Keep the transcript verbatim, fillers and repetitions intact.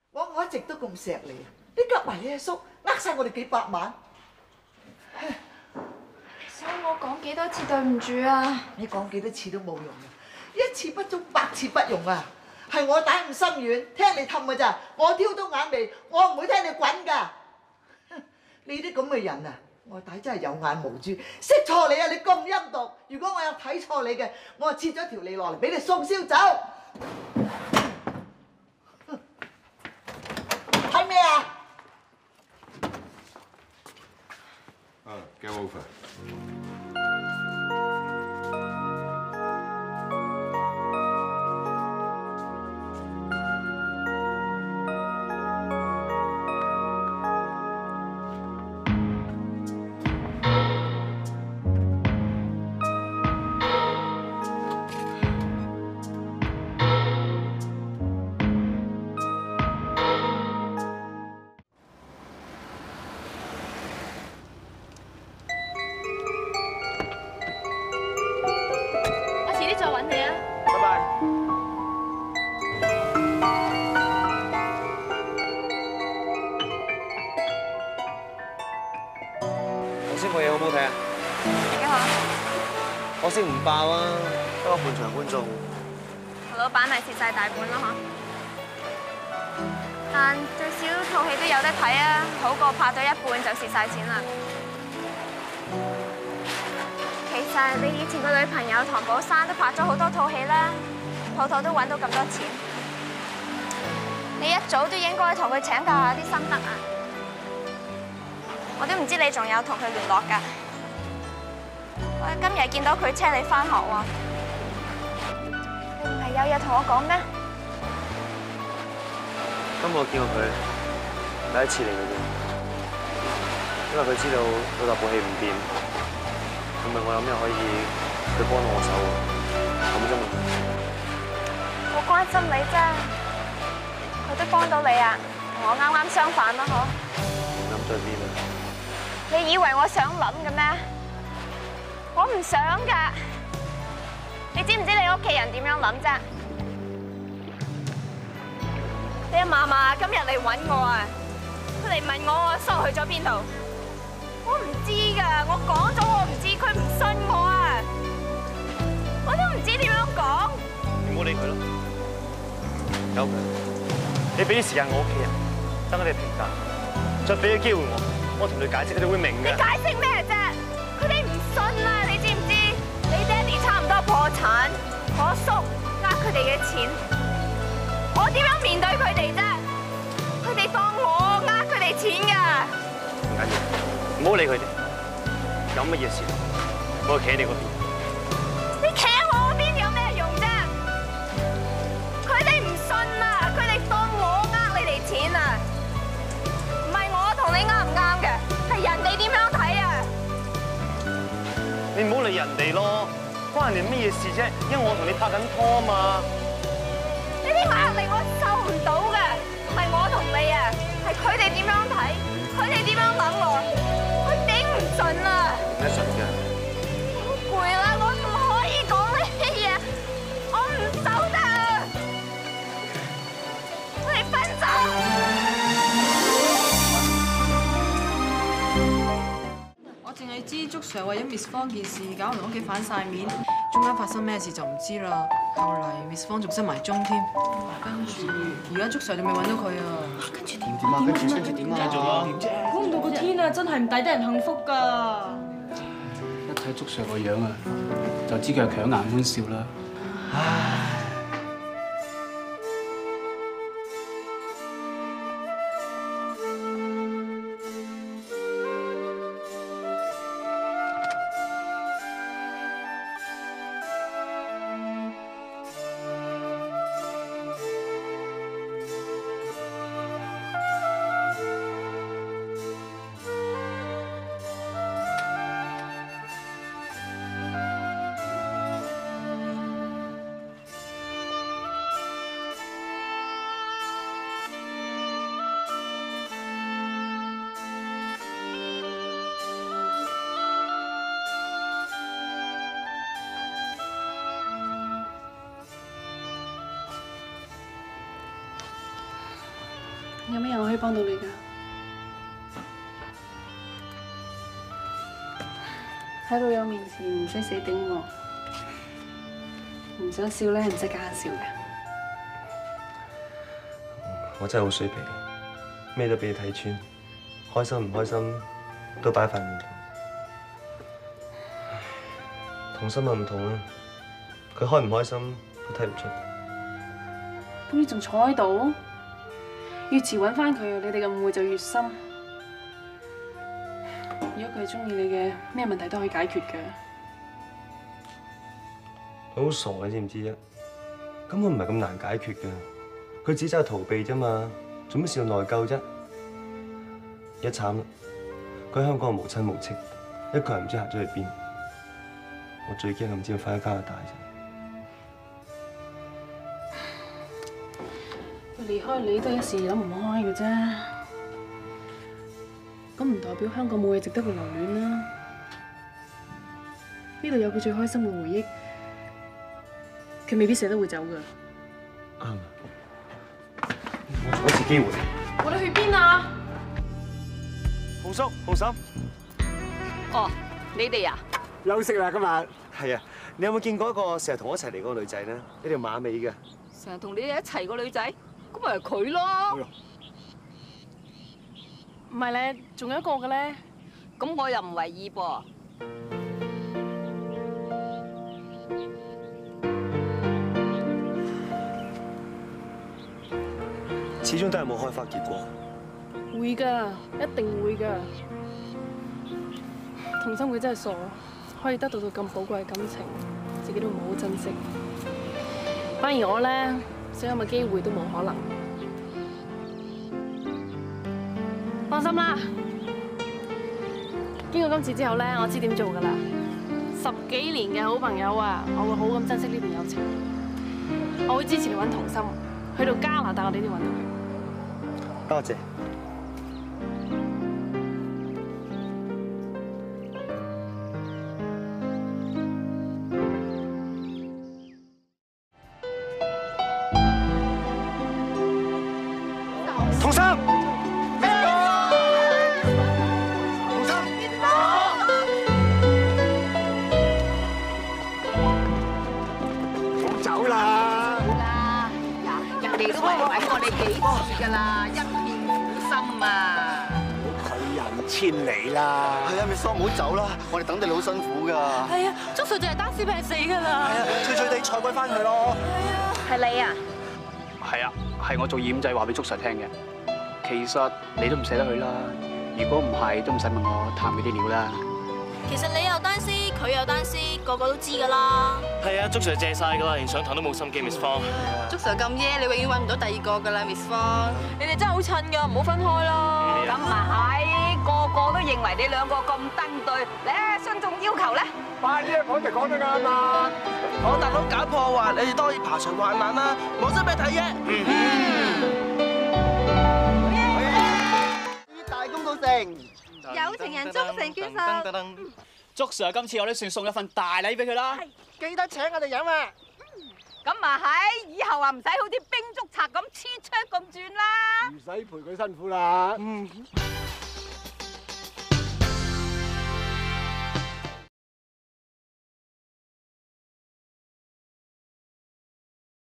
我我一直都咁錫你啊！你夾埋你阿叔，呃晒我哋幾百萬。 所以我講幾多次對唔住啊！ 你講幾多次都冇用啊！一次不足，百次不用啊！係我膽咁心軟，聽你氹㗎咋？我挑到眼眉，我唔會聽你滾㗎。你啲咁嘅人啊，我弟真係有眼無珠，識錯你啊！你咁陰毒，如果我有睇錯你嘅，我就切咗條脷落嚟俾你送燒走。睇咩啊？ 啊 ，game over。 再揾你啊！ 拜拜。頭先部嘢好唔好睇啊？ 幾好。 可惜唔爆啊，得個半場觀眾。 老闆咪蝕晒大本咯嗬。但最少套戲都有得睇啊，好過拍到一半就蝕晒錢啦。其實你以前個女朋友唐寶珊都拍咗好多套戲啦，套套都揾到咁多錢。你一早都應該同佢請教下啲心得啊！我都唔知你仲有同佢聯絡㗎。我今日見到佢車你返學喎，你唔係有嘢同我講咩？ 今日我見過佢第一次嚟嘅啫，因為佢知道老豆部戲唔掂。咁咪我有咩可以佢幫到我手咁啫嘛？ 我關心你啫，佢都幫到你啊，同我啱啱相反啦，嗬？ 諗在邊啊？ 你以為我想諗嘅咩？我唔想㗎。你知唔知你屋企人點樣諗啫？你阿嫲嫲今日嚟揾我啊，佢嚟問我我叔去咗邊度。我唔知㗎，我講咗我唔知，佢唔信我啊！我都唔知點樣講。 你唔好理佢咯，由佢。你俾啲時間我屋企人，等佢哋平淡，再俾個機會我，我同佢解釋，佢哋會明嘅。 你解釋咩啫？佢哋唔信啊！你知唔知？你爹哋差唔多破產，我叔呃佢哋嘅錢，我點樣面對佢哋啫？佢哋當我呃佢哋錢㗎。 唔緊要。唔好理佢哋，有乜嘢事，我企喺你嗰邊。 你企喺我嗰邊有咩用啫？佢哋唔信啊！佢哋當我呃你哋錢啊！唔係我同你啱唔啱嘅，係人哋點樣睇啊？ 你唔好理人哋咯，關人哋咩嘢事啫？因為我同你拍緊拖啊嘛。 呢啲壓力我受唔到嘅，唔係我同你啊，係佢哋點樣睇，佢哋點樣諗我。唔信啊！ 唔係信嘅。 好攰啦，我唔可以講呢啲嘢，我唔走得。我哋分手。 我淨係知祝 Sir 為咗 Miss 方件事搞到屋企反晒面，中間發生咩事就唔知啦。後嚟 Miss 方仲失埋蹤添，跟住而家祝 Sir 仲未揾到佢啊！ 跟住點點啊？跟住跟住點啊？繼續啊！ 估唔到個天啊，真係唔抵得人幸福㗎！ 一睇祝 Sir 個樣啊，就知佢係強顏歡笑啦。唉。 有咩嘢我可以幫到你㗎？喺老友面前唔使死頂我，唔想笑咧唔使假笑嘅。 我真係好水皮，咩都俾你睇穿，開心唔開心都擺塊面度。同心又唔同啊，佢開唔開心都睇唔出。 咁你仲坐喺度？越遲揾翻佢，你哋嘅誤會就越深。如果佢係中意你嘅，咩問題都可以解決嘅。 佢好傻嘅，知唔知啫？根本唔係咁難解決嘅，佢只係逃避啫嘛，做乜事要內疚啫？一慘啦，佢喺香港無親無戚，一個人唔知行咗去邊。我最驚唔知佢翻去加拿大啫。 佢離開你都係一時諗唔開嘅啫。咁唔代表香港冇嘢值得佢留戀啦。呢度有佢最開心嘅回憶，佢未必捨得會走㗎。 啱，我仲有一次機會。 我哋去邊啊？ 浩叔、浩嬸， 哦，你哋啊？ 休息啦今日。 係啊，你有冇見過一個成日同我一齊嚟嗰個女仔咧？一條馬尾嘅。 成日同你哋一齊個女仔，咁咪係佢咯。 唔係咧，仲有一個嘅咧。 咁我又唔為意噃。 始終都係冇開花結果。 會㗎，一定會㗎。同心佢真係傻，可以得到到咁寶貴嘅感情，自己都唔好好珍惜。反而我咧，想有嘅機會都冇可能。放心啦，經過今次之後咧，我知點做㗎啦。十幾年嘅好朋友啊，我會好咁珍惜呢段友情。我會支持你揾同心，去到加拿大我哋都揾到佢。 多謝。同心，同心， 好走啦！ 好啦，嗱，人哋都為揾過你幾次㗎啦，一片苦心啊！ 拒人千里啦！ 係啊 ，Miss 方唔好走啦，我哋等你好辛苦㗎。 係啊，祝瑞就係單屍病死㗎啦。 係啊，脆脆地坐歸翻去咯。 係你啊？ 係啊，係我做掩仔話俾祝 Sir 聽嘅。其實你都唔捨得佢啦，如果唔係都唔使問我探佢啲料啦。 其實你有單屍，佢有單屍，個個都知㗎啦。 係啊，祝 Sir 借晒㗎啦，連上堂都冇心機 ，Miss 方。 祝 Sir 咁耶，你永遠揾唔到第二個㗎啦 ，Miss 方。 你哋真係好襯㗎，唔好分開啦。 咁啊係，個個都認為你兩個咁登對，咧雙重要求咧。 快啲講就講得啱啦！ 我大佬搞破壞，你哋多啲爬牆患難啦，冇心俾睇啫。大功告成， 有情人終成眷屬。 祝 Sir 今次我都算送一份大禮俾佢啦。 記得請我哋飲啊！ 咁啊係，以後啊唔使好似兵捉賊咁黐槍咁轉啦。 唔使陪佢辛苦啦。 嗯。